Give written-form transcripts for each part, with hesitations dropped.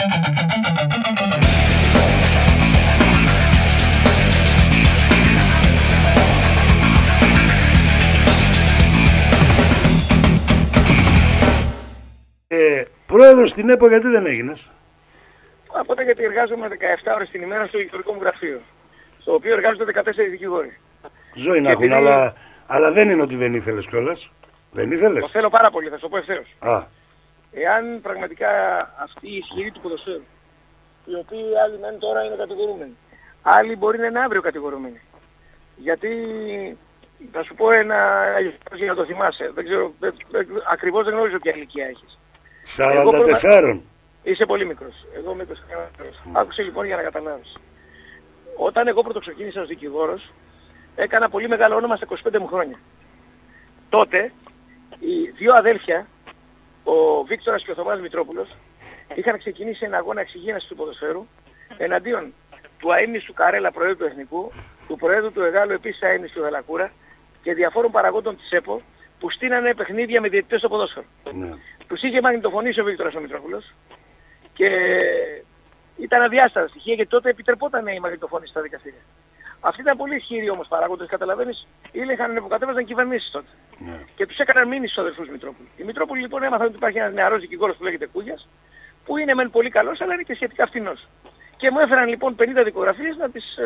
Πρόεδρος στην ΕΠΟ γιατί δεν έγινες? Από γιατί εργάζομαι 17 ώρες την ημέρα στο δικηγορικό μου γραφείο, στο οποίο εργάζονται 14 δικηγόροι. Ζωή να έχουν, αλλά δεν είναι ότι δεν ήθελες κιόλας. Δεν ήθελες? Το θέλω πάρα πολύ, θα σου το πω ευθέως. Α. Εάν πραγματικά αυτή η ισχυρή του ποδοσφαίρου, οι οποίοι άλλοι μεν τώρα είναι κατηγορούμενοι, άλλοι μπορεί να είναι αύριο κατηγορούμενοι. Γιατί θα σου πω ένα για να το θυμάσαι, δεν ξέρω, ακριβώς δεν γνωρίζω ποια ηλικία έχεις. 44. Είσαι πολύ μικρός. Εγώ είμαι 21. Άκουσε λοιπόν για να καταλάβεις. Όταν εγώ πρωτοξεκίνησα ως δικηγόρος, έκανα πολύ μεγάλο όνομα στα 25 μου χρόνια. Τότε, οι δύο αδέλφια, ο Βίκτορας και ο Θωμάς Μητρόπουλος, είχαν ξεκινήσει ένα αγώνα εξυγίανσης του ποδοσφαίρου εναντίον του αείμνηστου Καρέλα, Προέδρου του Εθνικού, του Προέδρου του Εγάλου, επίσης αείμνηστου Δελακούρα και διαφόρων παραγόντων της ΕΠΟ που στείνανε παιχνίδια με διαιτητές στο ποδόσφαιρο. Ναι. Τους είχε μαγνητοφωνήσει ο Βίκτορας ο Μητρόπουλος και ήταν αδιάστατα στοιχεία γιατί τότε επιτρεπόταν η μαγνητοφώνηση στα δικαστήρια. Αυτοί ήταν πολύ ισχυροί όμως παράγοντες, καταλαβαίνεις, ήλεγχαν που κατέβαζαν κυβερνήσεις τότε. Ναι. Και τους έκαναν μήνυση στους αδερφούς Μητρόπουλου. Οι Μητρόπουλοι λοιπόν έμαθαν ότι υπάρχει ένας νεαρός δικηγόρος που λέγεται Κούγιας, που είναι μεν πολύ καλός αλλά είναι και σχετικά φθηνός. Και μου έφεραν λοιπόν 50 δικογραφίες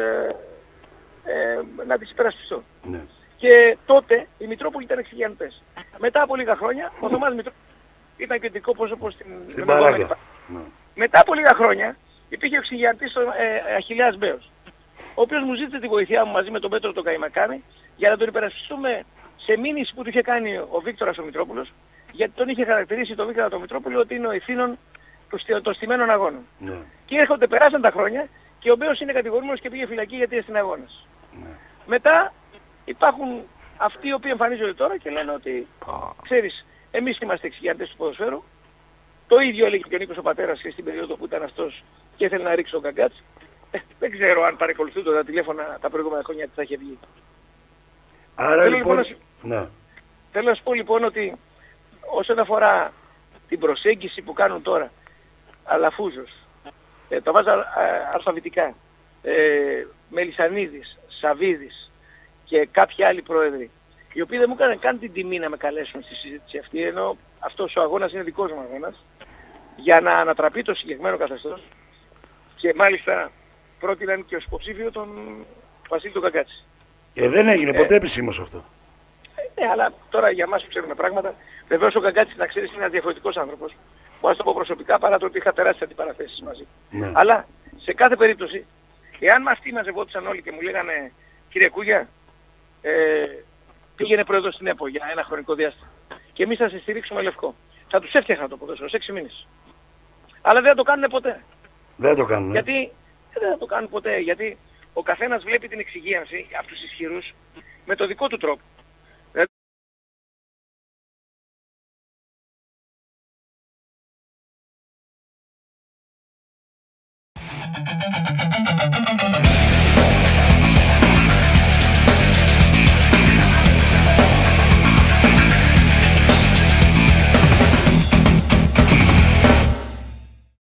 να τις υπερασπιστώ. Ναι. Και τότε οι Μητρόπουλοι ήταν εξυγιαντές. Μετά από λίγα χρόνια ο Θωμάς Μητρόπουλος ήταν κεντρικό πρόσωπο στην παράγκα. Ναι. Μετά από λίγα χρόνια υπήρχε ο εξυγιαντής Αχιλλέας Μπέος, ο οποίος μου ζήτησε τη βοήθειά μου μαζί με τον Πέτρο τον Καϊμακάνη για να τον υπερασπιστούμε σε μήνυση που του είχε κάνει ο Βίκτορας ο Μητρόπουλος, γιατί τον είχε χαρακτηρίσει τον Βίκτορα τον Μητρόπουλο ότι είναι ο ηθήνων των στημένων αγώνων. Ναι. Και έρχονται, περάσαν τα χρόνια και ο Μπέος είναι κατηγορούμενος και πήγε φυλακή γιατί έστεινε αγώνες. Ναι. Μετά υπάρχουν αυτοί οι οποίοι εμφανίζονται τώρα και λένε ότι, ξέρεις, εμείς είμαστε εξυγιαντές του ποδοσφαίρου. Το ίδιο έλεγε και ο Νίκος ο πατέρας και στην περίοδο που ήταν αυτός και ήθελε να ρίξει τον Καγκάτς. Δεν ξέρω αν παρακολουθούνται τα τηλέφωνα τα προηγούμενα χρόνια τι θα είχε βγει. Άρα Θέλω να σου πω λοιπόν ότι όσον αφορά την προσέγγιση που κάνουν τώρα Αλαφούζος, το βάζω αλφαβητικά, Μελισσανίδης, Σαβίδης και κάποιοι άλλοι πρόεδροι, οι οποίοι δεν μου έκαναν καν την τιμή να με καλέσουν στη συζήτηση αυτή, ενώ αυτός ο αγώνας είναι δικός μου αγώνας, για να ανατραπεί το συγκεκριμένο καθεστώς και μάλιστα πρότειναν και ως υποψήφιο τον Βασίλη τον Καγκάτση. Δεν έγινε ποτέ επισήμως αυτό. Ναι, αλλά τώρα για εμάς που ξέρουμε πράγματα, βεβαίως ο Καγκάτσης να ξέρεις είναι ένας διαφορετικός άνθρωπος. Μπορώ να το πω προσωπικά παρά το ότι είχα τεράστιες αντιπαραθέσεις μαζί. Ναι. Αλλά σε κάθε περίπτωση, εάν αυτοί μαζευόντουσαν όλοι και μου λέγανε κύριε Κούγια, πήγαινε πρόεδρος στην ΕΠΟ για ένα χρονικό διάστημα και εμείς θα σε στηρίξουμε λευκό, θα τους έφτιαχνα το ποδόσφαιρο σε 6 μήνες. Αλλά δεν θα το κάνουν ποτέ. Δεν το κάνουν. Γιατί δεν θα το κάνουν ποτέ, γιατί ο καθένας βλέπει την εξυγίανση από τους ισχυρούς με το δικό του τρόπο.